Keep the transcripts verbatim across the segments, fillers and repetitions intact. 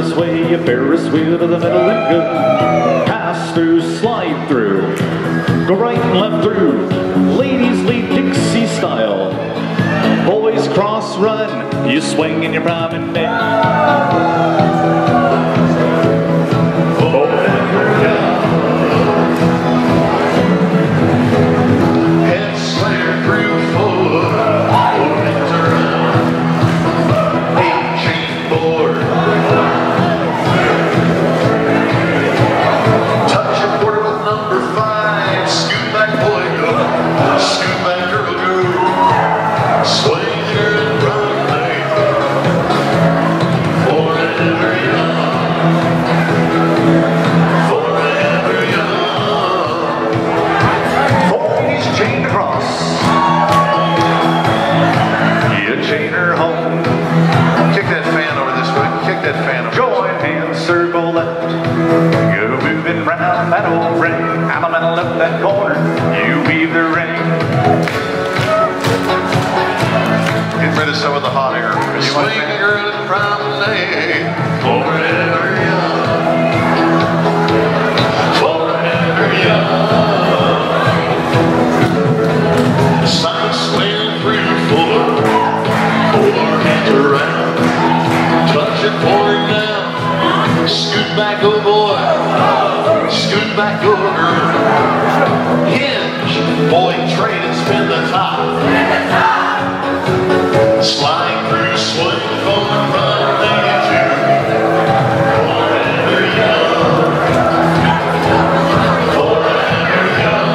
this way, a Ferris wheel to the middle and go. Pass through, slide through, go right and left through. Ladies lead Dixie style. Boys cross run, you swing in your promenade. Head slayer through four, four hands around. Eight chain board. Touch your border with number five. Scoot back, boy, go. Scoot back, girl, go. Swing her and promenade. Forever young. Forever young. Boys chained across. You chain her home. Kick that fan over this way. Kick that fan over. Join hands, circle left. Go moving round that old ring. I'm gonna left that corner. You weave the ring. Get rid of some of the hot air. Swing a girl in promenade. Forever young. Forever young. Sign swing through four. Four hands around. Touch it forward now. Scoot back, oh boy. Scoot back, oh girl. Hinge. Boy, trade and spin the top. Slide through, swing forward, run, take it to. Forever young. Forever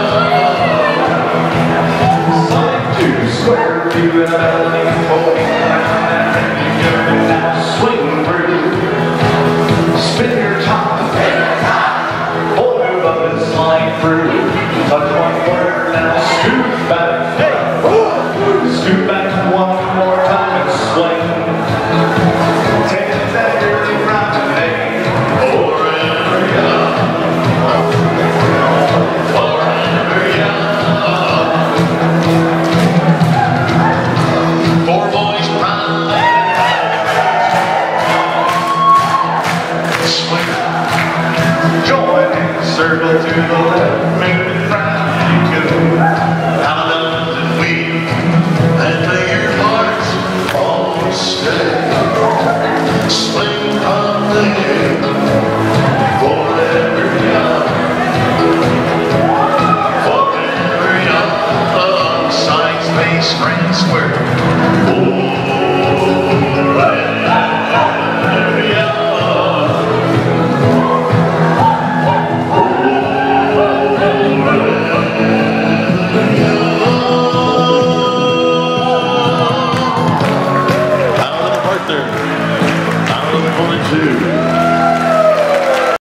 young. Slide two, square two, and a belly folding around and you go now. Swing through, spin your top, hold move up and slide through. Touch one corner now, scoot back, hey, scoot back one more time and swing. Take that early promenade. Forever young. Forever young. Four boys promenade. Swing. Join and circle to the left, make it round you go. Out of the weave and may your hearts always stay. Swing promenade. Forever young. Forever young. Side space, grand square. Forever young. Out of the one and two.